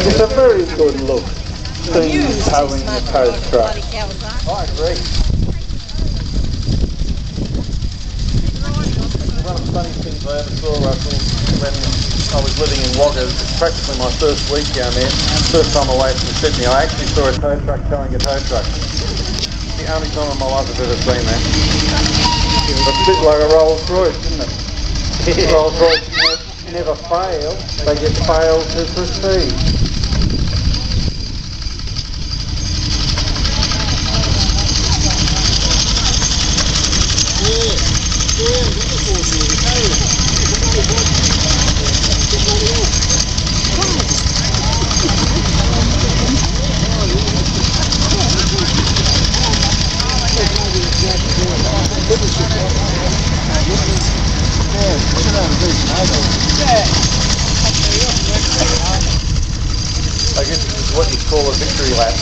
It's a very good look, seeing towing a tow truck. I agree. One of the funny things I ever saw, Russell, when I was living in Wagga, it's practically my first week down there, first time away from Sydney, I actually saw a tow truck towing a tow truck. The only time in my life I've ever seen that. It's a bit like a Rolls Royce, isn't it? Rolls Royce never fail, they just fail to proceed. I guess this is what you call a victory lap.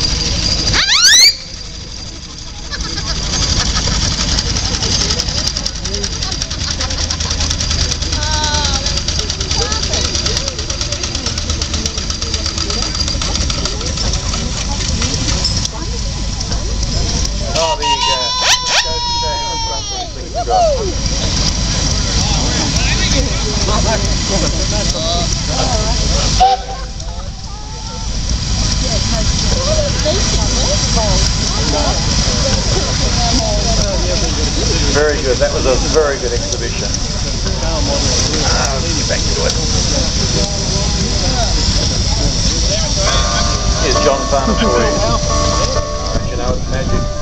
Oh, there you go. Very good. That was a very good exhibition. Let's get back to it. Here's John Farner for you. You know, it's magic.